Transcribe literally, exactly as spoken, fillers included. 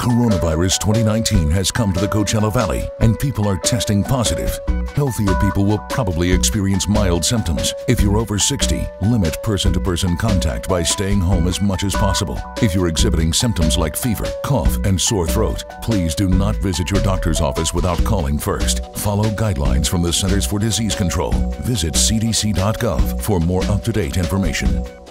Coronavirus twenty nineteen has come to the Coachella Valley and people are testing positive. Healthier people will probably experience mild symptoms. If you're over sixty, limit person-to-person contact by staying home as much as possible. If you're exhibiting symptoms like fever, cough, and sore throat, please do not visit your doctor's office without calling first. Follow guidelines from the Centers for Disease Control. Visit c d c dot gov for more up-to-date information.